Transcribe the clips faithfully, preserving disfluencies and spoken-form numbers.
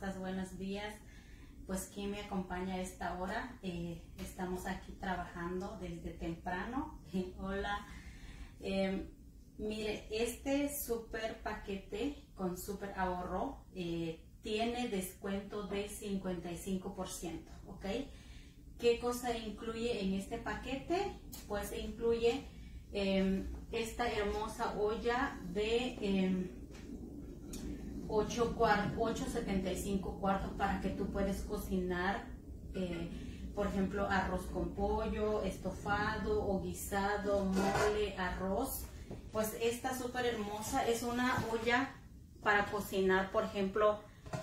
estás? Buenos días. Pues ¿quién me acompaña a esta hora? Eh, estamos aquí trabajando desde temprano. Hola. Eh, mire, este super paquete con super ahorro eh, tiene descuento de cincuenta y cinco por ciento, ¿ok? ¿Qué cosa incluye en este paquete? Pues incluye eh, esta hermosa olla de eh, ocho coma setenta y cinco cuartos para que tú puedes cocinar, eh, por ejemplo, arroz con pollo, estofado o guisado, mole, arroz. Pues esta súper hermosa es una olla para cocinar, por ejemplo,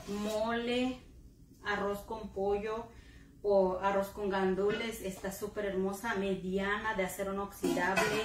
mole, arroz con pollo o arroz con gandules. Está súper hermosa, mediana, de acero inoxidable.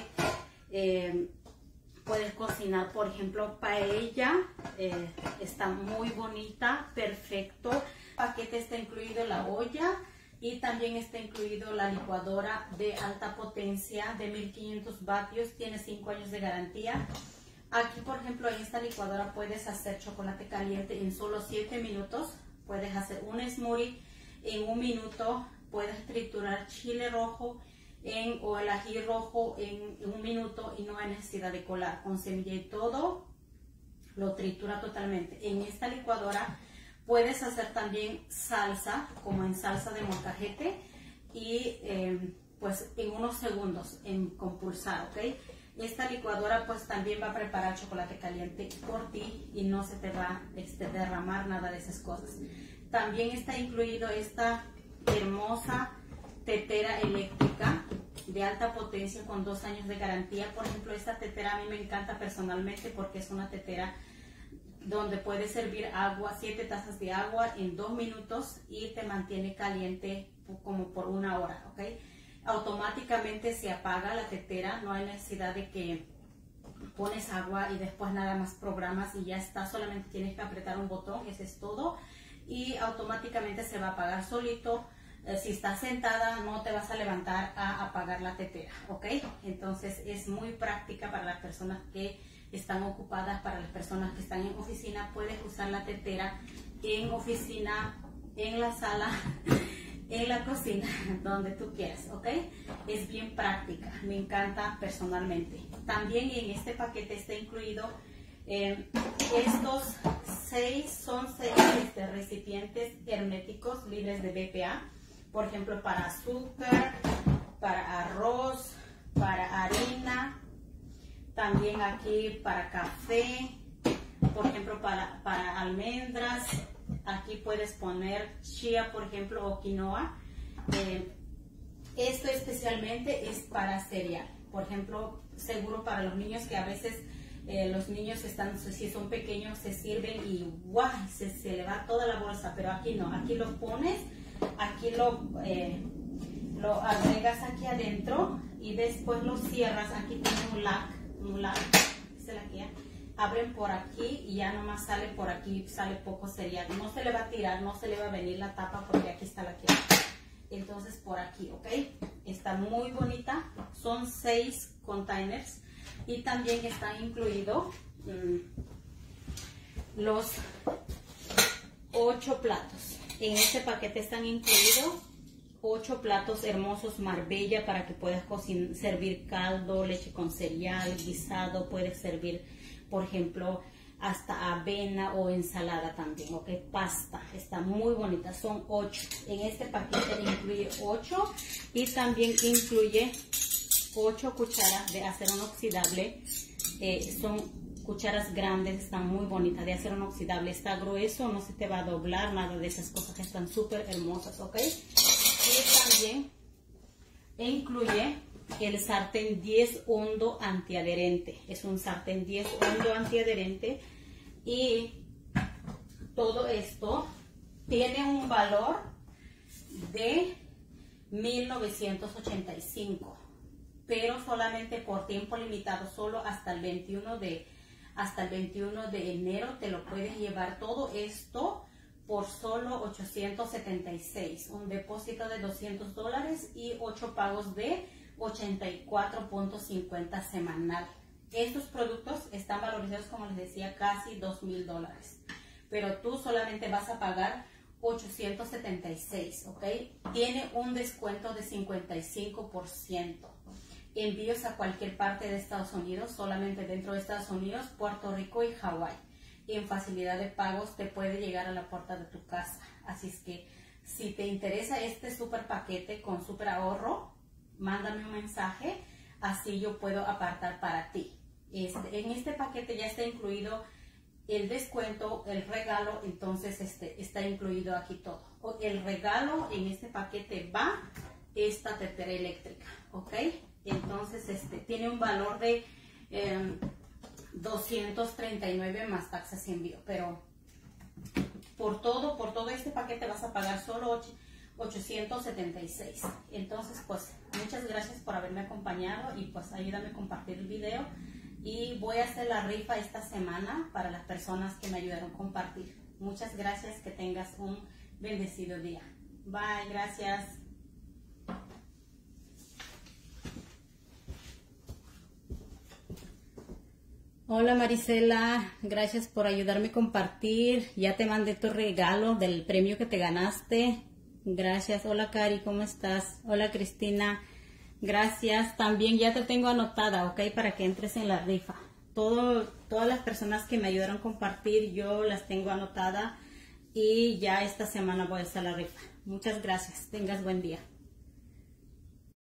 Eh, puedes cocinar, por ejemplo, paella. Eh, está muy bonita, perfecto. El paquete está incluido la olla y también está incluido la licuadora de alta potencia de mil quinientos vatios. Tiene cinco años de garantía. Aquí, por ejemplo, en esta licuadora puedes hacer chocolate caliente en solo siete minutos. Puedes hacer un smoothie en un minuto. Puedes triturar chile rojo en, o el ají rojo en, en un minuto y no hay necesidad de colar. Con semilla y todo, lo tritura totalmente. En esta licuadora puedes hacer también salsa, como en salsa de molcajete, y eh, pues en unos segundos, en, con pulsar, ¿ok? Esta licuadora pues también va a preparar chocolate caliente por ti y no se te va a este, derramar nada de esas cosas. También está incluido esta hermosa tetera eléctrica de alta potencia con dos años de garantía. Por ejemplo, esta tetera a mí me encanta personalmente porque es una tetera donde puedes servir agua, siete tazas de agua en dos minutos y te mantiene caliente como por una hora, ¿ok? Automáticamente se apaga la tetera, no hay necesidad de que pones agua y después nada más programas y ya está, solamente tienes que apretar un botón, ese es todo, y automáticamente se va a apagar solito. Eh, si estás sentada no te vas a levantar a apagar la tetera, ¿ok? Entonces es muy práctica para las personas que están ocupadas, para las personas que están en oficina. Puedes usar la tetera en oficina, en la sala, en la cocina, donde tú quieras, ¿ok? Es bien práctica, me encanta personalmente. También en este paquete está incluido eh, estos seis, son seis este, recipientes herméticos libres de B P A, por ejemplo, para azúcar, para arroz, para harina, también aquí para café, por ejemplo, para, para almendras. Aquí puedes poner chía, por ejemplo, o quinoa. Eh, esto especialmente es para cereal. Por ejemplo, seguro para los niños, que a veces eh, los niños están, si son pequeños, se sirven y ¡guau! Se, se le va toda la bolsa, pero aquí no. Aquí lo pones, aquí lo, eh, lo agregas aquí adentro y después lo cierras. Aquí tiene un lac, un lac, se la queda. Abren por aquí y ya nomás sale por aquí, sale poco cereal. No se le va a tirar, no se le va a venir la tapa porque aquí está la que. Entonces por aquí, ¿ok? Está muy bonita. Son seis containers y también están incluidos mmm, los ocho platos. En este paquete están incluidos ocho platos hermosos Marbella para que puedas cocinar, servir caldo, leche con cereal, guisado. Puedes servir, por ejemplo, hasta avena o ensalada también, ok, pasta. Está muy bonita, son ocho. En este paquete incluye ocho y también incluye ocho cucharas de acero inoxidable. Eh, son cucharas grandes, están muy bonitas, de acero inoxidable. Está grueso, no se te va a doblar, nada de esas cosas, que están súper hermosas, ok. Y también incluye el sartén diez hondo antiadherente. Es un sartén diez hondo antiadherente y todo esto tiene un valor de mil novecientos ochenta y cinco, pero solamente por tiempo limitado, solo hasta el veintiuno de hasta el veintiuno de enero te lo puedes llevar todo esto por solo ochocientos setenta y seis, un depósito de doscientos dólares y ocho pagos de ochenta y cuatro punto cincuenta semanal. Estos productos están valorizados, como les decía, casi dos mil dólares. pero tú solamente vas a pagar ochocientos setenta y seis, ¿ok? Tiene un descuento de cincuenta y cinco por ciento. Envíos a cualquier parte de Estados Unidos, solamente dentro de Estados Unidos, Puerto Rico y Hawái. Y en facilidad de pagos te puede llegar a la puerta de tu casa. Así es que si te interesa este super paquete con super ahorro, mándame un mensaje, así yo puedo apartar para ti. Este, en este paquete ya está incluido el descuento, el regalo, entonces este, está incluido aquí todo. El regalo en este paquete va esta tetera eléctrica, ¿ok? Entonces este, tiene un valor de eh, doscientos treinta y nueve más taxas y envío, pero por todo, por todo este paquete vas a pagar solo ochocientos setenta y seis. Entonces pues muchas gracias por haberme acompañado y pues ayúdame a compartir el video. Y voy a hacer la rifa esta semana para las personas que me ayudaron a compartir. Muchas gracias, que tengas un bendecido día. Bye, gracias. Hola Marisela, gracias por ayudarme a compartir. Ya te mandé tu regalo del premio que te ganaste. Gracias. Hola Cari, ¿cómo estás? Hola Cristina. Gracias, también ya te tengo anotada, ok, para que entres en la rifa. Todo, todas las personas que me ayudaron a compartir, yo las tengo anotada y ya esta semana voy a hacer la rifa. Muchas gracias, tengas buen día.